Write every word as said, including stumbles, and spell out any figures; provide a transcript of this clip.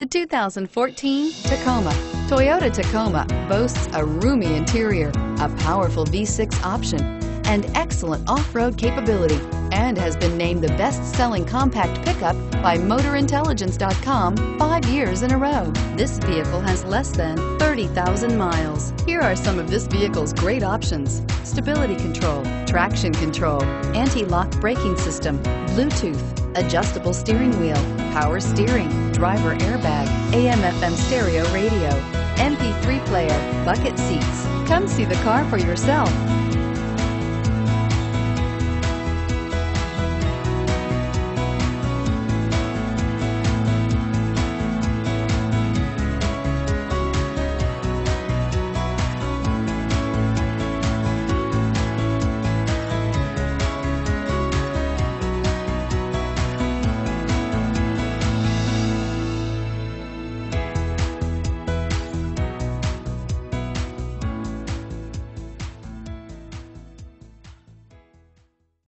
The two thousand fourteen Tacoma. Toyota Tacoma boasts a roomy interior, a powerful V six option, and excellent off-road capability, and has been named the best-selling compact pickup by Motor Intelligence dot com five years in a row. This vehicle has less than thirty thousand miles. Here are some of this vehicle's great options: stability control, traction control, anti-lock braking system, Bluetooth, adjustable steering wheel, power steering, driver airbag, A M F M stereo radio, M P three player, bucket seats. Come see the car for yourself.